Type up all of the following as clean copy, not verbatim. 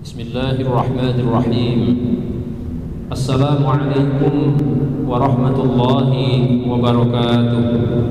Bismillahirrahmanirrahim. Assalamualaikum warahmatullahi wabarakatuh.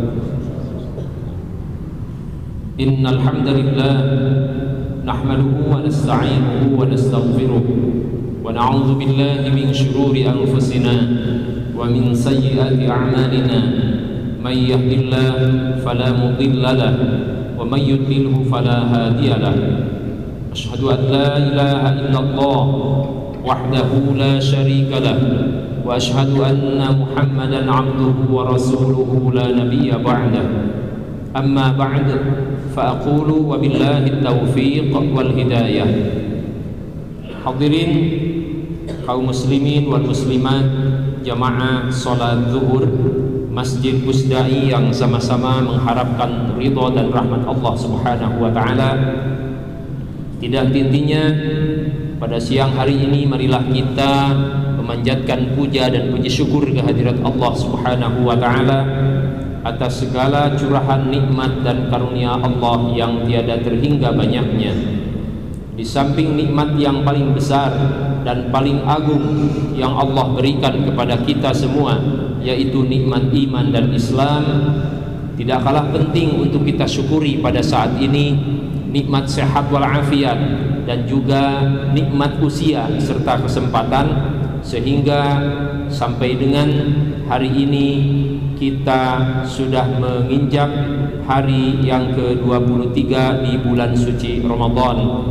Innal hamdalillah nahmaduhu wa nasta'inuhu wa nastaghfiruh wa na'udzu billahi min shururi anfusina wa min sayyiati a'malina. May yahdihillahu fala mudilla lahu wa may yudlilhu fala hadiya lahu. Asyhadu an la ilaha illallah wahdahu la syarika lah wa asyhadu anna Muhammadan abduhu wa rasuluhu la nabiyya ba'dah. Amma ba'd fa aqulu wa billahi taufiq wal hidayah. Hadirin kaum muslimin wal muslimat jamaah salat zuhur Masjid Pusdai yang sama-sama mengharapkan ridha dan rahmat Allah Subhanahu wa taala. Tidak henti-hentinya pada siang hari ini marilah kita memanjatkan puja dan puji syukur kehadirat Allah Subhanahu wa taala atas segala curahan nikmat dan karunia Allah yang tiada terhingga banyaknya. Di samping nikmat yang paling besar dan paling agung yang Allah berikan kepada kita semua, yaitu nikmat iman dan Islam, tidak kalah penting untuk kita syukuri pada saat ini nikmat sehat walafiat dan juga nikmat usia serta kesempatan, sehingga sampai dengan hari ini kita sudah menginjak hari yang ke-23 di bulan suci Ramadan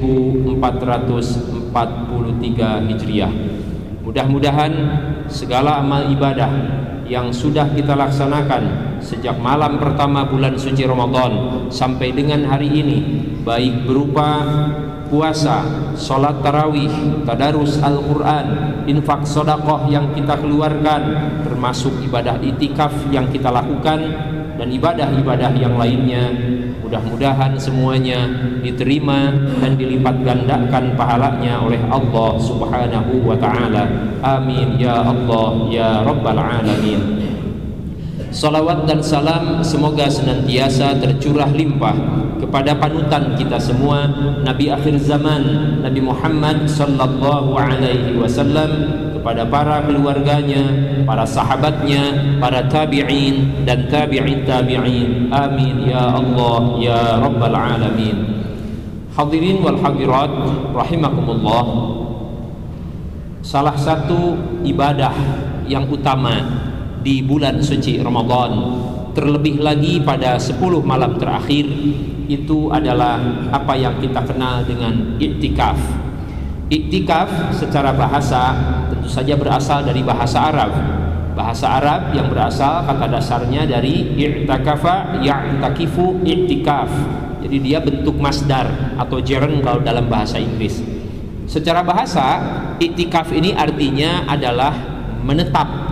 1443 Hijriah. Mudah-mudahan segala amal ibadah yang sudah kita laksanakan sejak malam pertama bulan suci Ramadan sampai dengan hari ini, baik berupa puasa, sholat tarawih, tadarus Al-Quran, infak sedekah yang kita keluarkan, termasuk ibadah itikaf yang kita lakukan, dan ibadah-ibadah yang lainnya, mudah-mudahan semuanya diterima dan dilipat gandakan pahalanya oleh Allah Subhanahu wa ta'ala. Amin ya Allah ya Rabbal Alamin. Salawat dan salam semoga senantiasa tercurah limpah kepada panutan kita semua, Nabi akhir zaman, Nabi Muhammad sallallahu alaihi wasallam, kepada para keluarganya, para sahabatnya, para tabi'in dan tabi'in tabi'in. Amin ya Allah ya Rabbal Alamin. Hadirin wal hadirat rahimakumullah. Salah satu ibadah yang utama di bulan suci Ramadan, terlebih lagi pada 10 malam terakhir, itu adalah apa yang kita kenal dengan iktikaf. Iktikaf secara bahasa tentu saja berasal dari bahasa Arab. Bahasa Arab yang berasal kata dasarnya dari i'takafa ya'takifu iktikaf. Jadi dia bentuk masdar atau gerund kalau dalam bahasa Inggris. Secara bahasa, iktikaf ini artinya adalah menetap.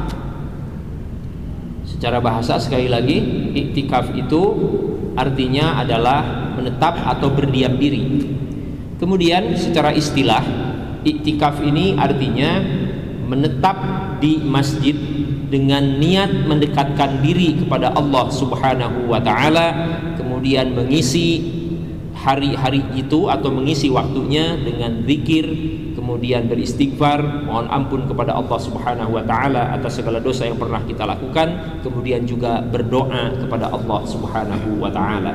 Secara bahasa sekali lagi, iktikaf itu artinya adalah menetap atau berdiam diri. Kemudian secara istilah, iktikaf ini artinya menetap di masjid dengan niat mendekatkan diri kepada Allah Subhanahu wa taala, kemudian mengisi hari-hari itu atau mengisi waktunya dengan zikir, kemudian beristighfar, mohon ampun kepada Allah Subhanahu wa taala atas segala dosa yang pernah kita lakukan, kemudian juga berdoa kepada Allah Subhanahu wa taala.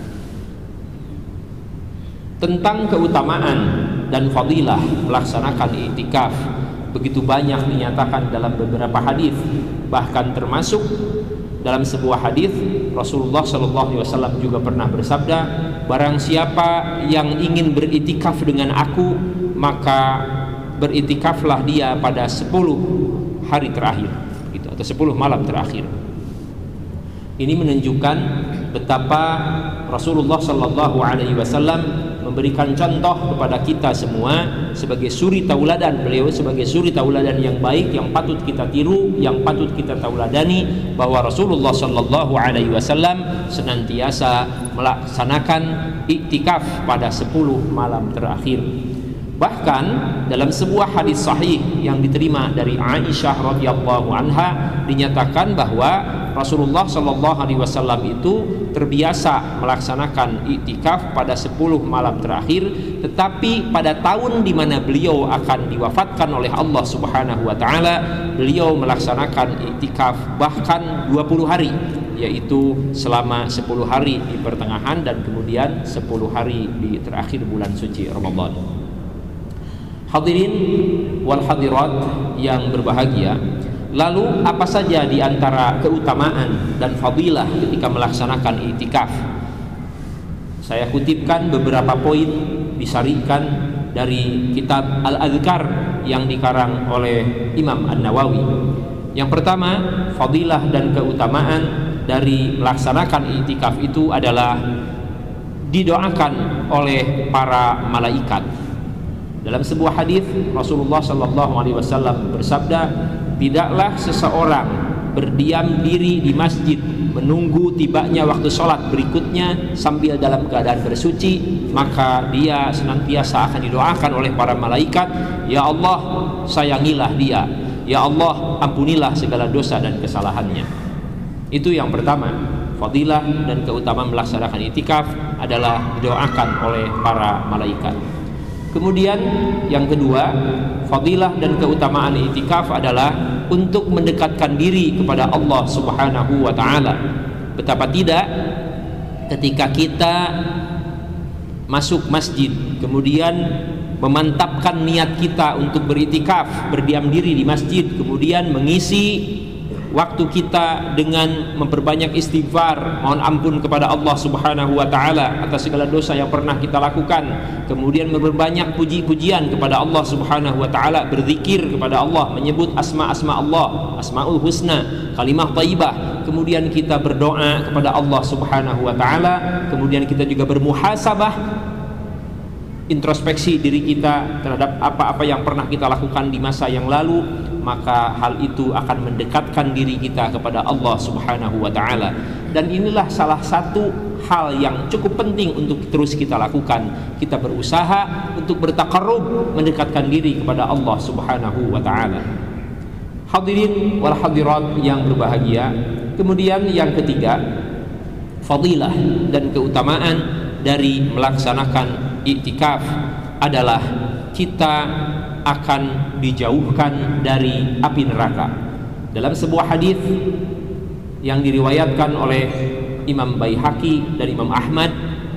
Tentang keutamaan dan fadilah melaksanakan iktikaf begitu banyak dinyatakan dalam beberapa hadis, bahkan termasuk dalam sebuah hadis Rasulullah sallallahu alaihi wasallam juga pernah bersabda, barang siapa yang ingin beriktikaf dengan aku, maka beritikaflah dia pada 10 hari terakhir gitu, atau 10 malam terakhir. Ini menunjukkan betapa Rasulullah sallallahu alaihi wasallam memberikan contoh kepada kita semua sebagai suri tauladan. Beliau sebagai suri tauladan yang baik, yang patut kita tiru, yang patut kita tauladani, bahwa Rasulullah sallallahu alaihi wasallam senantiasa melaksanakan iktikaf pada 10 malam terakhir. Bahkan dalam sebuah hadis sahih yang diterima dari Aisyah radhiyallahu anha dinyatakan bahwa Rasulullah Shallallahu Alaihi Wasallam itu terbiasa melaksanakan iktikaf pada 10 malam terakhir, tetapi pada tahun di mana beliau akan diwafatkan oleh Allah Subhanahu Wa Taala, beliau melaksanakan iktikaf bahkan 20 hari, yaitu selama 10 hari di pertengahan dan kemudian 10 hari di terakhir bulan suci Ramadan. Hadirin wal hadirat yang berbahagia, lalu apa saja di antara keutamaan dan fadilah ketika melaksanakan iktikaf? Saya kutipkan beberapa poin disarikan dari kitab Al-Adhkar yang dikarang oleh Imam An-Nawawi. Yang pertama, fadilah dan keutamaan dari melaksanakan iktikaf itu adalah didoakan oleh para malaikat. Dalam sebuah hadis Rasulullah Shallallahu Alaihi Wasallam bersabda, tidaklah seseorang berdiam diri di masjid menunggu tibanya waktu sholat berikutnya sambil dalam keadaan bersuci, maka dia senantiasa akan didoakan oleh para malaikat, ya Allah sayangilah dia, ya Allah ampunilah segala dosa dan kesalahannya. Itu yang pertama, fadilah dan keutamaan melaksanakan iktikaf adalah didoakan oleh para malaikat. Kemudian yang kedua, fadilah dan keutamaan iktikaf adalah untuk mendekatkan diri kepada Allah Subhanahu wa Ta'ala. Betapa tidak ketika kita masuk masjid kemudian memantapkan niat kita untuk beriktikaf, berdiam diri di masjid, kemudian mengisi waktu kita dengan memperbanyak istighfar, mohon ampun kepada Allah Subhanahu wa Ta'ala atas segala dosa yang pernah kita lakukan, kemudian memperbanyak puji-pujian kepada Allah Subhanahu wa Ta'ala, berzikir kepada Allah, menyebut asma-asma Allah, asmaul husna, kalimah thayyibah, kemudian kita berdoa kepada Allah Subhanahu wa Ta'ala, kemudian kita juga bermuhasabah, introspeksi diri kita terhadap apa-apa yang pernah kita lakukan di masa yang lalu, maka hal itu akan mendekatkan diri kita kepada Allah Subhanahu wa Ta'ala. Dan inilah salah satu hal yang cukup penting untuk terus kita lakukan. Kita berusaha untuk bertaqarrub, mendekatkan diri kepada Allah Subhanahu wa Ta'ala. Hadirin wal hadirat yang berbahagia, kemudian yang ketiga, fadilah dan keutamaan dari melaksanakan iktikaf adalah kita akan dijauhkan dari api neraka. Dalam sebuah hadis yang diriwayatkan oleh Imam Baihaqi dan Imam Ahmad,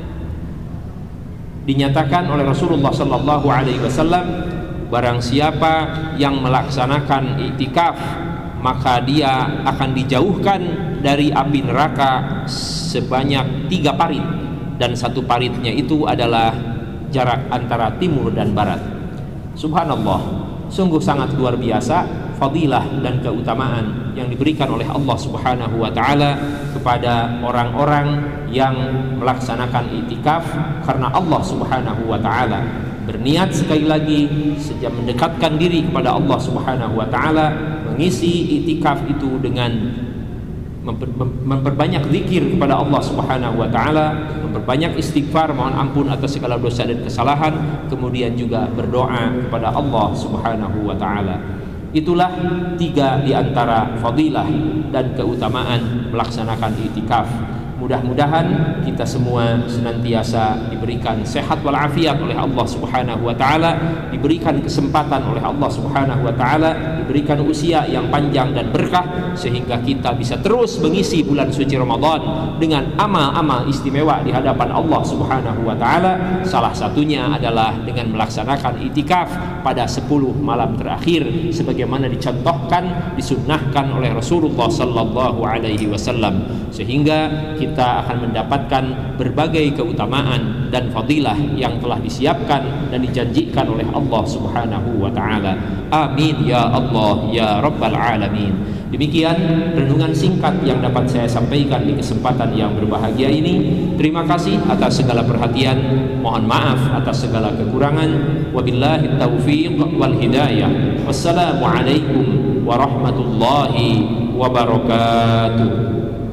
dinyatakan oleh Rasulullah Sallallahu Alaihi Wasallam, barang siapa yang melaksanakan iktikaf maka dia akan dijauhkan dari api neraka sebanyak 3 parit, dan 1 paritnya itu adalah jarak antara timur dan barat. Subhanallah, sungguh sangat luar biasa fadilah dan keutamaan yang diberikan oleh Allah Subhanahu wa Ta'ala kepada orang-orang yang melaksanakan iktikaf karena Allah Subhanahu wa Ta'ala. Berniat sekali lagi sejak mendekatkan diri kepada Allah Subhanahu wa Ta'ala, mengisi iktikaf itu dengan memperbanyak zikir kepada Allah Subhanahu wa Ta'ala, memperbanyak istighfar, mohon ampun atas segala dosa dan kesalahan, kemudian juga berdoa kepada Allah Subhanahu wa Ta'ala. Itulah 3 di antara fadilah dan keutamaan melaksanakan iktikaf. Mudah-mudahan kita semua senantiasa diberikan sehat walafiat oleh Allah Subhanahu wa Ta'ala, diberikan kesempatan oleh Allah Subhanahu wa Ta'ala, diberikan usia yang panjang dan berkah, sehingga kita bisa terus mengisi bulan suci Ramadan dengan amal-amal istimewa di hadapan Allah Subhanahu wa Ta'ala. Salah satunya adalah dengan melaksanakan iktikaf pada 10 malam terakhir sebagaimana dicontohkan, disunnahkan oleh Rasulullah Sallallahu Alaihi Wasallam, sehingga kita akan mendapatkan berbagai keutamaan dan fadilah yang telah disiapkan dan dijanjikan oleh Allah Subhanahu wa Ta'ala. Amin ya Allah ya Rabbal Alamin. Demikian renungan singkat yang dapat saya sampaikan di kesempatan yang berbahagia ini. Terima kasih atas segala perhatian, mohon maaf atas segala kekurangan. Wabillahi taufiq wal hidayah. Wassalamualaikum warahmatullahi wabarakatuh.